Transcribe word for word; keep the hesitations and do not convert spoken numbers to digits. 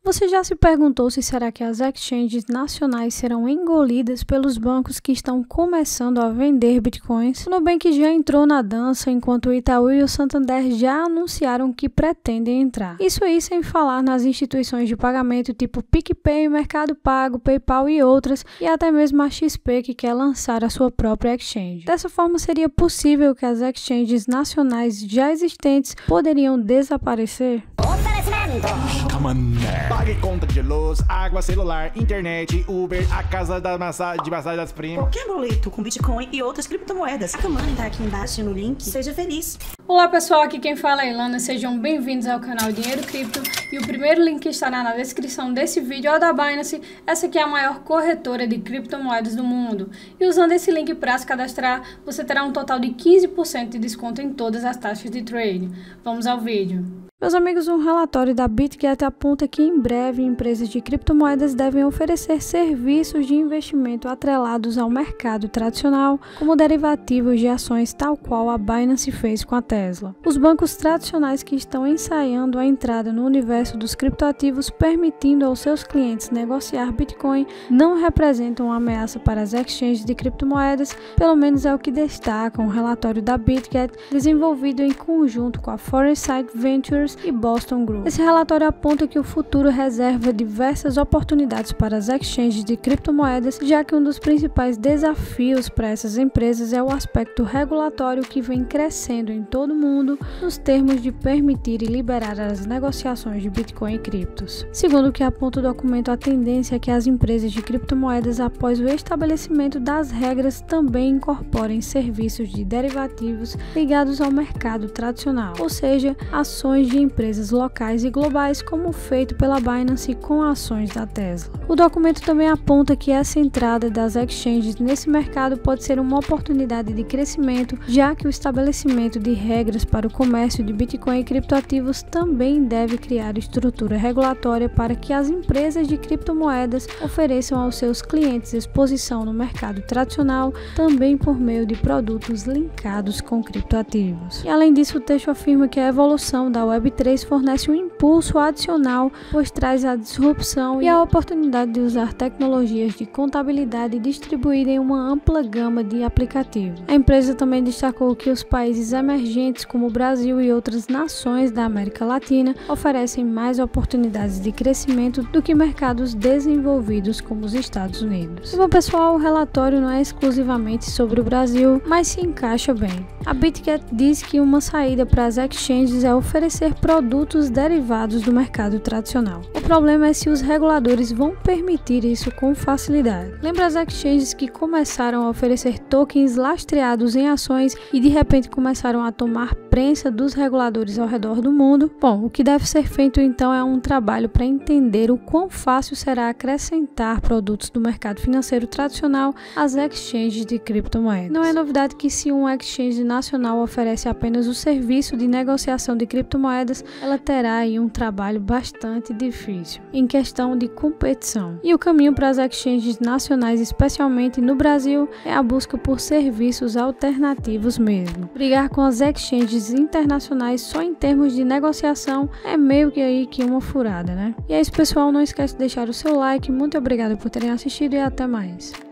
Você já se perguntou se será que as exchanges nacionais serão engolidas pelos bancos que estão começando a vender bitcoins? O Nubank já entrou na dança, enquanto o Itaú e o Santander já anunciaram que pretendem entrar. Isso aí sem falar nas instituições de pagamento tipo PicPay, Mercado Pago, PayPal e outras, e até mesmo a X P que quer lançar a sua própria exchange. Dessa forma, seria possível que as exchanges nacionais já existentes poderiam desaparecer? Pague conta de luz, água, celular, internet, Uber, a casa da massa, de massagem das primas. Qualquer boleto com Bitcoin e outras criptomoedas. A Money tá aqui embaixo no link. Seja feliz. Olá pessoal, aqui quem fala é Ilana, sejam bem-vindos ao canal Dinheiro Cripto e o primeiro link estará na descrição desse vídeo é o da Binance. Essa aqui é a maior corretora de criptomoedas do mundo e usando esse link para se cadastrar, você terá um total de quinze por cento de desconto em todas as taxas de trade. Vamos ao vídeo. Meus amigos, um relatório da BitGet aponta que em breve empresas de criptomoedas devem oferecer serviços de investimento atrelados ao mercado tradicional, como derivativos de ações tal qual a Binance fez com a Tesla. Os bancos tradicionais que estão ensaiando a entrada no universo dos criptoativos, permitindo aos seus clientes negociar Bitcoin, não representam uma ameaça para as exchanges de criptomoedas, pelo menos é o que destaca um relatório da BitGet desenvolvido em conjunto com a Foresight Ventures e Boston Group. Esse relatório aponta que o futuro reserva diversas oportunidades para as exchanges de criptomoedas, já que um dos principais desafios para essas empresas é o aspecto regulatório que vem crescendo em todo o mundo nos termos de permitir e liberar as negociações de Bitcoin e criptos. Segundo o que aponta o documento, a tendência é que as empresas de criptomoedas, após o estabelecimento das regras, também incorporem serviços de derivativos ligados ao mercado tradicional, ou seja, ações de empresas locais e globais, como feito pela Binance com ações da Tesla. O documento também aponta que essa entrada das exchanges nesse mercado pode ser uma oportunidade de crescimento, já que o estabelecimento de regras para o comércio de Bitcoin e criptoativos também deve criar estrutura regulatória para que as empresas de criptomoedas ofereçam aos seus clientes exposição no mercado tradicional, também por meio de produtos linkados com criptoativos. E além disso, o texto afirma que a evolução da Web três fornece um impulso adicional, pois traz a disrupção e a oportunidade de usar tecnologias de contabilidade distribuídas em uma ampla gama de aplicativos. A empresa também destacou que os países emergentes, como o Brasil e outras nações da América Latina, oferecem mais oportunidades de crescimento do que mercados desenvolvidos como os Estados Unidos. E bom pessoal, o relatório não é exclusivamente sobre o Brasil, mas se encaixa bem. A BitGet diz que uma saída para as exchanges é oferecer produtos derivados do mercado tradicional. O problema é se os reguladores vão permitir isso com facilidade. Lembra as exchanges que começaram a oferecer tokens lastreados em ações e de repente começaram a tomar prensa dos reguladores ao redor do mundo? Bom, o que deve ser feito então é um trabalho para entender o quão fácil será acrescentar produtos do mercado financeiro tradicional às exchanges de criptomoedas. Não é novidade que se um exchange nacional oferece apenas o serviço de negociação de criptomoedas, ela terá aí um trabalho bastante difícil em questão de competição. E o caminho para as exchanges nacionais, especialmente no Brasil, é a busca por serviços alternativos mesmo. Brigar com as exchanges internacionais só em termos de negociação é meio que aí que uma furada, né? E é isso pessoal, não esquece de deixar o seu like, muito obrigado por terem assistido e até mais.